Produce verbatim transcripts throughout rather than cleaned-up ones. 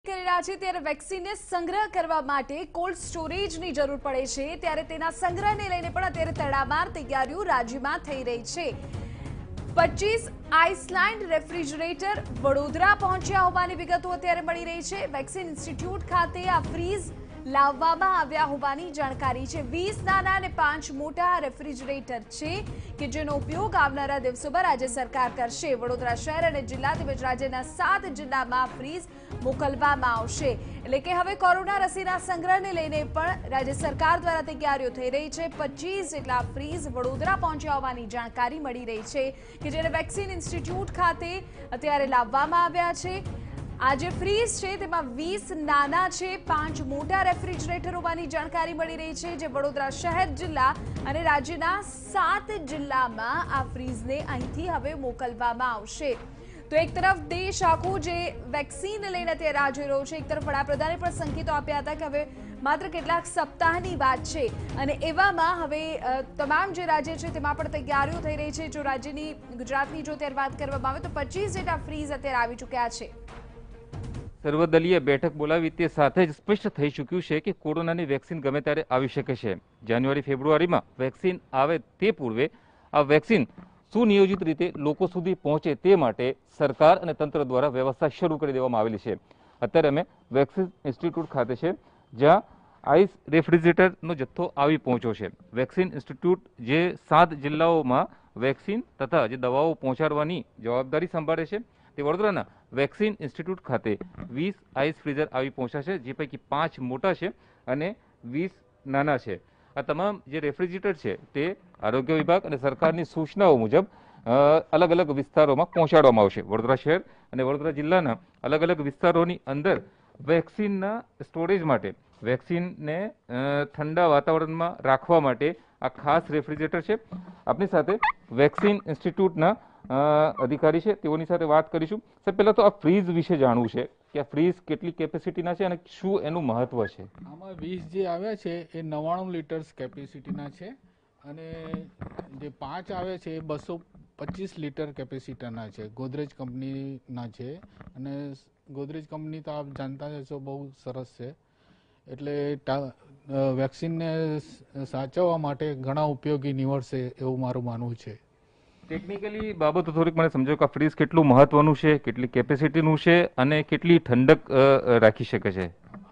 કરી રહ્યા છે ત્યારે વેક્સિનને સંગ્રહ કરવા માટે કોલ્ડ સ્ટોરેજની જરૂર પડે છે ત્યારે તેના સંગ્રહને લઈને પણ અત્યારે તડામાર તૈયારીઓ રાજ્યમાં થઈ રહી છે। પચીસ આઈસલેન્ડ રેફ્રિજરેટર વડોદરા પહોંચ્યા હોવાની વિગતો અત્યારે મળી રહી છે। વેક્સિન ઇન્સ્ટિટ્યૂટ ખાતે આ ફ્રીઝ લાવવામાં આવ્યા હોવાની જાણકારી છે। વીસ નાના અને પાંચ મોટા રેફ્રિજરેટર છે કે જેનો ઉપયોગ આવનારા દિવસોમાં રાજ્ય સરકાર કરશે। વડોદરા શહેર અને જિલ્લા તેમજ રાજ્યના સાત જિલ્લામાં ફ્રીઝ મોકલવામાં આવશે। એટલે કે હવે કોરોના રસીના સંગ્રહને લઈને પણ રાજ્ય સરકાર દ્વારા તૈયારીઓ થઈ રહી છે। પચીસ જેટલા ફ્રીઝ વડોદરા પહોંચ્યા હોવાની જાણકારી મળી રહી છે કે જેને વેક્સિન ઇન્સ્ટિટ્યૂટ ખાતે અત્યારે લાવવામાં આવ્યા છે। આ જે ફ્રીઝ છે તેમાં વીસ નાના છે, પાંચ મોટા રેફ્રિજરેટર હોવાની જાણકારી મળી રહી છે જે વડોદરા શહેર જિલ્લા અને રાજ્યના સાત જિલ્લામાં આ ફ્રીઝને અહીંથી હવે મોકલવામાં આવશે। તો એક તરફ દેશ આખું જે વેક્સિન લઈને અત્યારે રાહ જોઈ રહ્યો છે, એક તરફ વડાપ્રધાને પણ સંકેતો આપ્યા હતા કે હવે માત્ર કેટલાક સપ્તાહની વાત છે અને એવામાં હવે તમામ જે રાજ્ય છે તેમાં પણ તૈયારીઓ થઈ રહી છે। જો રાજ્યની ગુજરાતની જો અત્યારે વાત કરવામાં આવે તો પચીસ જેટલા ફ્રીઝ અત્યારે આવી ચૂક્યા છે। સર્વદલીય બેઠક બોલાવી તે સાથે જ સ્પષ્ટ થઈ ચૂક્યું છે કે કોરોનાની વેક્સિન ગમે ત્યારે આવી શકે છે। જાન્યુઆરી ફેબ્રુઆરીમાં વેક્સિન આવે તે પૂર્વે આ વેક્સિન સુનિયોજિત રીતે લોકો સુધી પહોંચે તે માટે સરકાર અને તંત્ર દ્વારા વ્યવસ્થા શરૂ કરી દેવામાં આવેલી છે। અત્યારે અમે વેક્સિન ઇન્સ્ટિટ્યૂટ ખાતે છે જ્યાં આઈસ રેફ્રિજરેટરનો જથ્થો આવી પહોંચ્યો છે। વેક્સિન ઇન્સ્ટિટ્યૂટ જે સાત જિલ્લાઓમાં વેક્સિન તથા જે દવાઓ પહોંચાડવાની જવાબદારી સંભાળે છે તે વડોદરાના વેક્સિન ઇન્સ્ટિટ્યૂટ ખાતે વીસ આઈસ ફ્રીઝર આવી પહોંચ્યા છે જે પૈકી પાંચ મોટા છે અને વીસ નાના છે। આ તમામ જે રેફ્રિજરેટર છે તે આરોગ્ય વિભાગ અને સરકારની સૂચનાઓ મુજબ અલગ અલગ વિસ્તારોમાં પહોંચાડવામાં આવશે। વડોદરા શહેર અને વડોદરા જિલ્લાના અલગ અલગ વિસ્તારોની અંદર વેક્સિનના સ્ટોરેજ માટે વેક્સિનને ઠંડા વાતાવરણમાં રાખવા માટે આ ખાસ રેફ્રિજરેટર છે। આપની સાથે વેક્સિન ઇન્સ્ટિટ્યૂટના અધિકારી છે તેઓની સાથે વાત કરીશું। સર, પહેલા તો આ ફ્રીઝ વિશે જાણવું છે કે આ ફ્રીઝ કેટલી કેપેસિટીના છે અને શું એનું મહત્વ છે? આમાં વીસ જે આવ્યા છે એ નવ્વાણું લીટર્સ કેપેસિટીના છે અને જે પાંચ આવે છે એ બસો પચીસ લીટર કેપેસિટીના છે। ગોદરેજ કંપનીના છે અને ગોદરેજ કંપની તો આપ જાણતા હશો બહુ સરસ છે, એટલે વેક્સિનને સાચવવા માટે ઘણા ઉપયોગી નીવડશે એવું મારું માનવું છે। ટેકનિકલી બાબતો થોડીક મને સમજો કે આ ફ્રીઝ કેટલું મહત્વનું છે, કેટલી કેપેસિટીનું છે અને કેટલી ઠંડક રાખી શકે છે?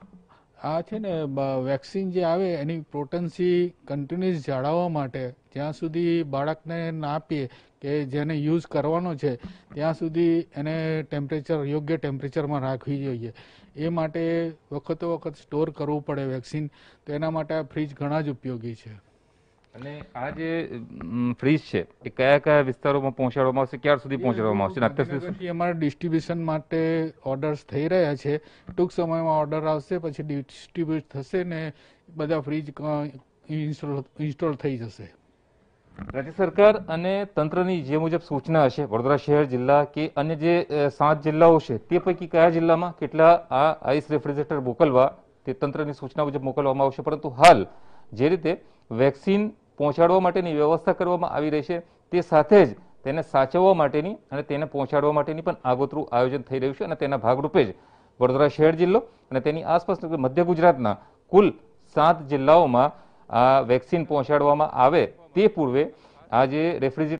આ છે ને વેક્સિન જે આવે એની પોટેન્સી કન્ટિન્યુઅસ જાળવવા માટે જ્યાં સુધી બાળકને ના આપીએ કે જેને યુઝ કરવાનો છે ત્યાં સુધી એને ટેમ્પરેચર યોગ્ય ટેમ્પરેચરમાં રાખવી જોઈએ। એ માટે વખતો વખત સ્ટોર કરવું પડે વેક્સિન, તો એના માટે આ ફ્રીજ ઘણા જ ઉપયોગી છે। અને આ જે ફ્રીજ છે એ કયા કયા વિસ્તારોમાં પહોંચાડવામાં આવશે, ક્યાર સુધી પહોંચાડવામાં આવશે? અમારા ડિસ્ટ્રીબ્યુશન માટે ઓર્ડર્સ થઈ રહ્યા છે, ટૂંક સમયમાં ઓર્ડર આવશે, પછી ડિસ્ટ્રીબ્યુટ થશે ને બધા ફ્રીજ ઇન્સ્ટોલ થઈ જશે। રાજ્ય સરકાર અને તંત્રની જે મુજબ સૂચના હશે વડોદરા શહેર જિલ્લા કે અન્ય જે સાત જિલ્લાઓ છે તે પૈકી કયા જિલ્લામાં કેટલા આ આઈસ રેફ્રિજરેટર મોકલવા તે તંત્રની સૂચના મુજબ મોકલવામાં આવશે, પરંતુ હાલ જે રીતે વેક્સિન પહોંચાડવા માટેની વ્યવસ્થા કરવામાં આવી રહી છે તે સાથે જ તેને સાચવવા માટેની અને તેને પહોંચાડવા માટેની પણ આગોતરું આયોજન થઈ રહ્યું છે અને તેના ભાગરૂપે જ વડોદરા શહેર જિલ્લો અને તેની આસપાસ મધ્ય ગુજરાતના કુલ સાત જિલ્લાઓમાં આ વેક્સિન પહોંચાડવામાં આવે તે પૂર્વે આ જે રેફ્રિજરેટર